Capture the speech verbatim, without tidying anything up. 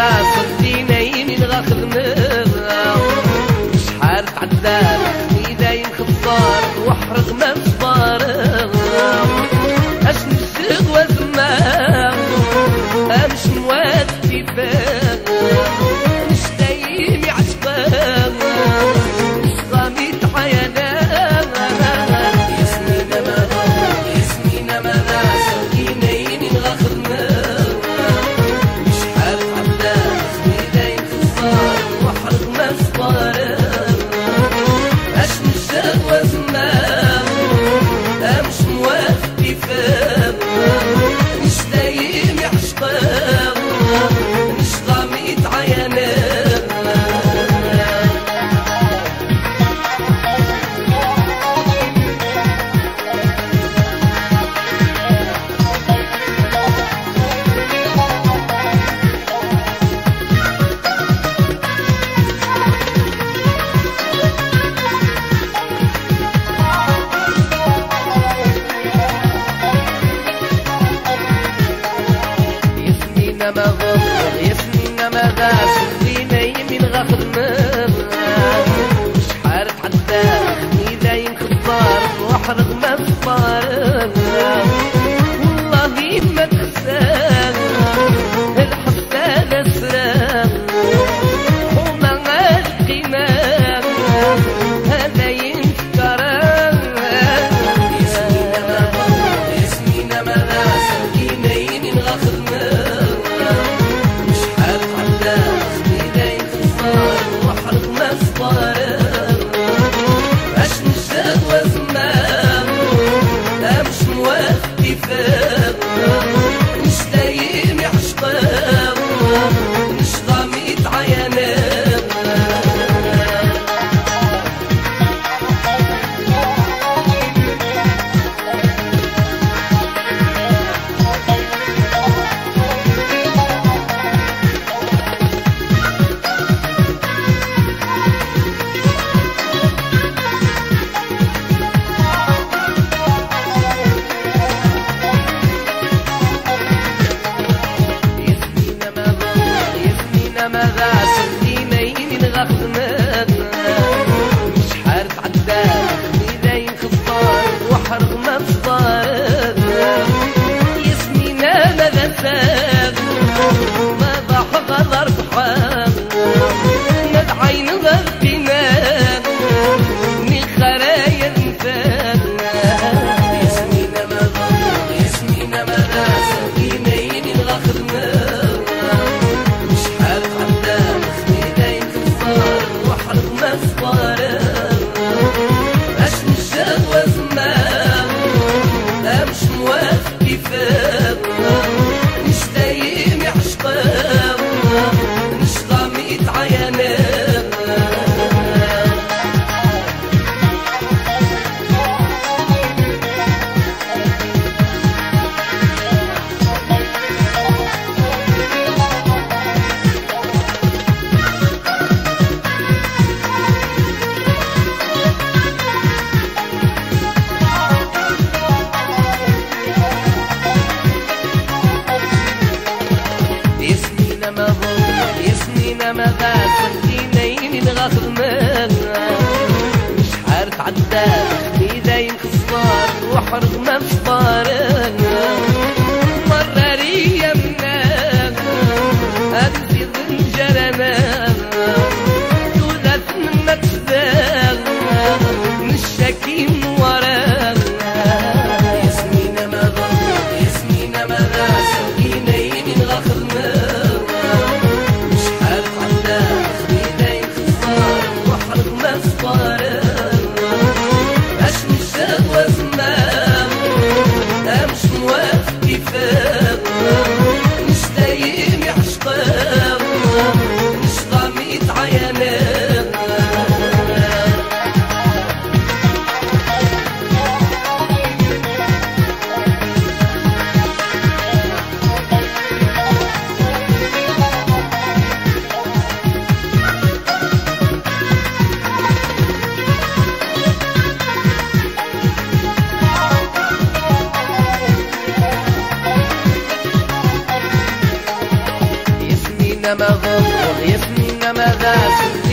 غاصر ديني من غخدمر شحال تعذب يدايم خبار وحرق ما مصبار اش نشد وزمان امش مواد كيفاه نشتايم يعشقان نشغامي تعيانا يسمينا ما غاصر يسمينا ما غاصر ديني من غخدمر شحال تعذب يدايم خبار وحرق ما مصبار ما غفر يسمينا ما غاسل ديني من غخدمر شحال تعذب يدايم خبار وحرق ما مصبار والله ما تخسر الحسان اسرار وما القيمة هذا ينفكر يسمينا ما غفر يسمينا ما غاسل ديني من غخدمر ما غاسل ديني من غخدمر شحال تعذب يدايم خبار وحرق ما مصبار يسمينا ما غسل ما ضاح غدر بحال ما بعين غدينا من الخرايا نفال يسمينا ما غفر يسمينا ما غاسل ديني من غخدمر يسمينا ما غاسل ديني من غخدمر شحال تعذب يدايم خبار وحرق ما مصبار مرة ريمنا أبزيد نجرنا تولات منا تزال نشاكي من ورانا يسمينا ما غفر يسمينا ما غاسل ديني من غخدمر اش نشد وزمان ما ظل وغيثني ماذا